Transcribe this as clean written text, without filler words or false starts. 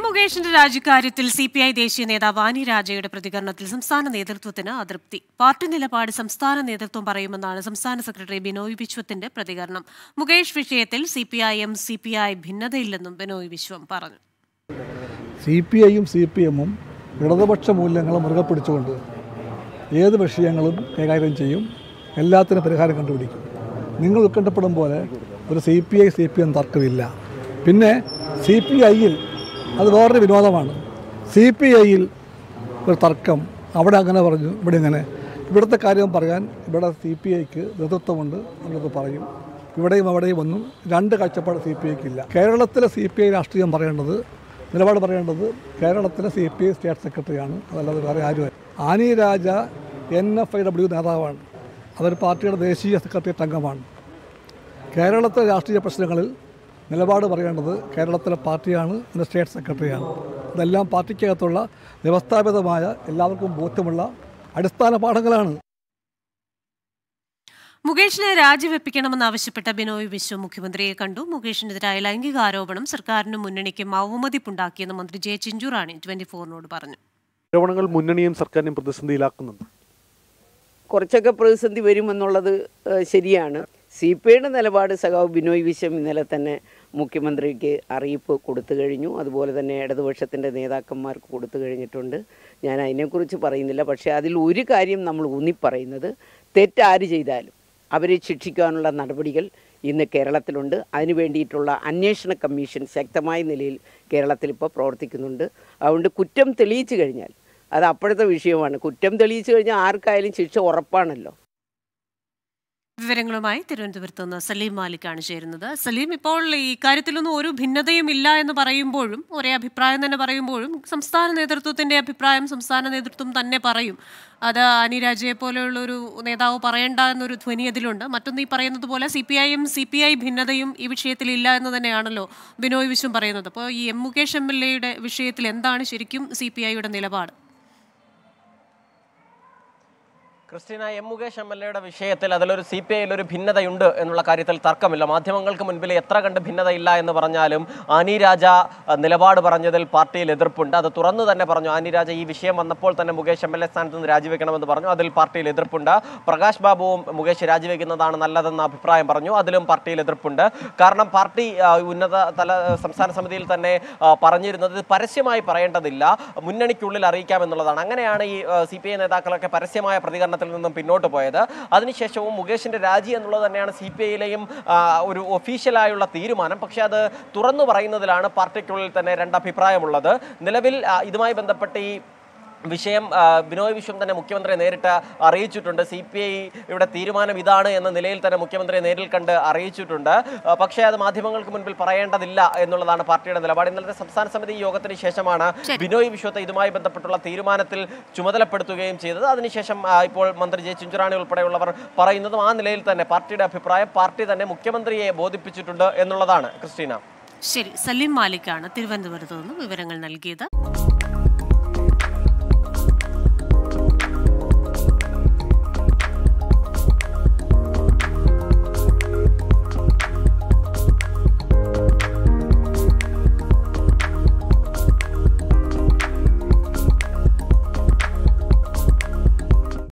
മുകേഷിന്റെ രാജിക്കാര്യത്തിൽ സിപിഐ ദേശീയ നേതാവ് ആനി രാജയുടെ പ്രതികരണത്തിൽ സംസ്ഥാന നേതൃത്വത്തിന് അതൃപ്തി. പാർട്ടി നിലപാട് സംസ്ഥാന നേതൃത്വം പറയുമെന്നാണ് സംസ്ഥാന സെക്രട്ടറി ബിനോയ് വിശ്വത്തിന്റെ പ്രതികരണം. മുകേഷ് വിഷയത്തിൽ സിപിഐ ഭിന്നതയില്ലെന്നും ബിനോയ് വിശ്വം പറഞ്ഞു. സിപിഐയും സിപിഎമ്മും ഇടതുപക്ഷ മൂല്യങ്ങൾ മുറുകെ പിടിച്ചുകൊണ്ട് ഏത് വിഷയങ്ങളും കൈകാര്യം ചെയ്യും, എല്ലാത്തിനും പരിഹാരം കണ്ടുപിടിക്കും. നിങ്ങൾ ഉത്കണ്ഠപ്പെടും പോലെ ഒരു സിപിഐ സിപിഎം തർക്കമില്ല. പിന്നെ സിപിഐയിൽ അത് വേറൊരു വിനോദമാണ്. സിപിഐയിൽ ഒരു തർക്കം, അവിടെ അങ്ങനെ പറഞ്ഞു, ഇവിടെ ഇങ്ങനെ. ഇവിടുത്തെ കാര്യം പറയാൻ ഇവിടെ സിപിഐക്ക് നേതൃത്വമുണ്ട്, അവരത് പറയും. ഇവിടെയും അവിടെയും ഒന്നും രണ്ട് കാഴ്ചപ്പാട് സിപിഐക്കില്ല. കേരളത്തിലെ സിപിഐ രാഷ്ട്രീയം പറയേണ്ടത്, നിലപാട് പറയേണ്ടത് കേരളത്തിലെ സിപിഐ സ്റ്റേറ്റ് സെക്രട്ടറിയാണ്, അതല്ലാതെ വേറെ ആരും. ആനി രാജ NFIW നേതാവാണ്, അതൊരു പാർട്ടിയുടെ ദേശീയ സെക്രട്ടേറിയറ്റ് അംഗമാണ്. കേരളത്തിലെ രാഷ്ട്രീയ പ്രശ്നങ്ങളിൽ നിലപാട് പറയേണ്ടത് കേരളത്തിലെ പാർട്ടിയാണ്, അതിൻ്റെ സ്റ്റേറ്റ് സെക്രട്ടറിയാണ്. ഇതെല്ലാം പാർട്ടിക്കകത്തുള്ള വ്യവസ്ഥാപിതമായ എല്ലാവർക്കും ബോധ്യമുള്ള അടിസ്ഥാന പാഠങ്ങളാണ്. മുകേഷിനെ രാജിവെപ്പിക്കണമെന്നാവശ്യപ്പെട്ട ബിനോയ് വിശ്വം മുഖ്യമന്ത്രിയെ കണ്ടു. മുകേഷിനെതിരായ ലൈംഗിക ആരോപണം സർക്കാരിനും മുന്നണിക്കും അവമതിപ്പുണ്ടാക്കിയെന്ന് മന്ത്രി ജെ ചിഞ്ചുറാണി 24നോട് പറഞ്ഞു. ആരോപണങ്ങൾ മുന്നണിയും സർക്കാരിനും പ്രതിസന്ധിയിലാക്കുന്നുണ്ട്. കുറച്ചൊക്കെ പ്രതിസന്ധി വരുമെന്നുള്ളത് ശരിയാണ്. സിപിഐയുടെ നിലപാട് സഖാവ് ബിനോയ് വിശ്വം ഇന്നലെ തന്നെ മുഖ്യമന്ത്രിക്ക് അറിയിപ്പ് കൊടുത്തു കഴിഞ്ഞു. അതുപോലെ തന്നെ ഇടതുപക്ഷത്തിൻ്റെ നേതാക്കന്മാർക്ക് കൊടുത്തു കഴിഞ്ഞിട്ടുണ്ട്. ഞാൻ അതിനെക്കുറിച്ച് പറയുന്നില്ല. പക്ഷേ അതിൽ ഒരു കാര്യം നമ്മൾ ഊന്നിപ്പറയുന്നത്, തെറ്റാര് ചെയ്താലും അവരെ ശിക്ഷിക്കാനുള്ള നടപടികൾ ഇന്ന് കേരളത്തിലുണ്ട്. അതിനു വേണ്ടിയിട്ടുള്ള അന്വേഷണ കമ്മീഷൻ ശക്തമായ നിലയിൽ കേരളത്തിൽ ഇപ്പോൾ പ്രവർത്തിക്കുന്നുണ്ട്. അതുകൊണ്ട് കുറ്റം തെളിയിച്ചു കഴിഞ്ഞാൽ അത് അപ്പോഴത്തെ വിഷയമാണ്. കുറ്റം തെളിയിച്ചു കഴിഞ്ഞാൽ ആർക്കായാലും ശിക്ഷ ഉറപ്പാണല്ലോ. വിവരങ്ങളുമായി തിരുവനന്തപുരത്ത് നിന്ന് സലീം മാലിക്കാണ് ചേരുന്നത്. സലീം, ഇപ്പോൾ ഈ കാര്യത്തിലൊന്നും ഒരു ഭിന്നതയും ഇല്ല എന്ന് പറയുമ്പോഴും, ഒരേ അഭിപ്രായം തന്നെ പറയുമ്പോഴും, സംസ്ഥാന നേതൃത്വത്തിന്റെ അഭിപ്രായം സംസ്ഥാന നേതൃത്വം തന്നെ പറയും. അത് ആനി രാജയെ പോലെയുള്ള ഒരു നേതാവ് പറയേണ്ട എന്നൊരു ധ്വനി അതിലുണ്ട്. മറ്റൊന്ന്, ഈ പറയുന്നത് പോലെ സിപിഐ ഭിന്നതയും ഈ വിഷയത്തിൽ ഇല്ല എന്ന് തന്നെയാണല്ലോ ബിനോയ് വിശ്വം പറയുന്നത്. അപ്പോൾ ഈ മുകേഷ് MLA വിഷയത്തിൽ എന്താണ് ശരിക്കും സിപിഐയുടെ നിലപാട്? ക്രിസ്റ്റീന, മുകേഷ് MLA വിഷയത്തിൽ അതിലൊരു CPIയിൽ ഒരു ഭിന്നതയുണ്ട് എന്നുള്ള കാര്യത്തിൽ തർക്കമില്ല. മാധ്യമങ്ങൾക്ക് മുൻപിൽ എത്ര കണ്ട് ഭിന്നതയില്ല എന്ന് പറഞ്ഞാലും ആനി രാജ നിലപാട് പറഞ്ഞതിൽ പാർട്ടിയിൽ എതിർപ്പുണ്ട്. അത് തുറന്നു തന്നെ പറഞ്ഞു. ആനി രാജ ഈ വിഷയം വന്നപ്പോൾ തന്നെ മുകേഷ് MLA സ്ഥാനത്ത് നിന്ന് രാജിവെക്കണമെന്ന് പറഞ്ഞു. അതിൽ പാർട്ടിയിൽ എതിർപ്പുണ്ട്. പ്രകാശ് ബാബുവും മുകേഷ് രാജിവെക്കുന്നതാണ് നല്ലതെന്ന അഭിപ്രായം പറഞ്ഞു. അതിലും പാർട്ടിയിൽ എതിർപ്പുണ്ട്. കാരണം പാർട്ടി ഉന്നത തല സംസ്ഥാന സമിതിയിൽ തന്നെ പറഞ്ഞിരുന്നത് ഇത് പരസ്യമായി പറയേണ്ടതില്ല, മുന്നണിക്കുള്ളിൽ അറിയിക്കാമെന്നുള്ളതാണ്. അങ്ങനെയാണ് ഈ CPI നേതാക്കളൊക്കെ പരസ്യമായ പ്രതികരണത്തിൽ നിന്നും പിന്നോട്ട് പോയത്. അതിനുശേഷവും മുകേഷിന്റെ രാജി എന്നുള്ളത് തന്നെയാണ് CPIയിലെയും ഒരു ഒഫീഷ്യലായുള്ള തീരുമാനം. പക്ഷേ അത് തുറന്നു പറയുന്നതിലാണ് പാർട്ടിക്കുള്ളിൽ തന്നെ രണ്ടഭിപ്രായമുള്ളത്. നിലവിൽ ഇതുമായി ബന്ധപ്പെട്ട് ഈ വിഷയം ബിനോയ് വിശ്വം തന്നെ മുഖ്യമന്ത്രിയെ നേരിട്ട് അറിയിച്ചിട്ടുണ്ട്. CPIയുടെ തീരുമാനം ഇതാണ് എന്ന നിലയിൽ തന്നെ മുഖ്യമന്ത്രിയെ നേരിൽ കണ്ട് അറിയിച്ചിട്ടുണ്ട്. പക്ഷേ അത് മാധ്യമങ്ങൾക്ക് മുൻപിൽ പറയേണ്ടതില്ല എന്നുള്ളതാണ് പാർട്ടിയുടെ നിലപാട്. ഇന്നലത്തെ സംസ്ഥാന സമിതി യോഗത്തിന് ശേഷമാണ് ബിനോയ് വിശ്വത്തെ ഇതുമായി ബന്ധപ്പെട്ടുള്ള തീരുമാനത്തിൽ ചുമതലപ്പെടുത്തുകയും ചെയ്തത്. അതിനുശേഷം ഇപ്പോൾ മന്ത്രി ജെ ചിഞ്ചുറാണി ഉൾപ്പെടെയുള്ളവർ പറയുന്നതും ആ നിലയിൽ തന്നെ പാർട്ടിയുടെ അഭിപ്രായം പാർട്ടി തന്നെ മുഖ്യമന്ത്രിയെ ബോധിപ്പിച്ചിട്ടുണ്ട് എന്നുള്ളതാണ്. ക്രിസ്റ്റീന, ശരി. സലീം മാലിക്കാണ് തിരുവനന്തപുരത്ത് നിന്ന് വിവരങ്ങൾ നൽകിയത്.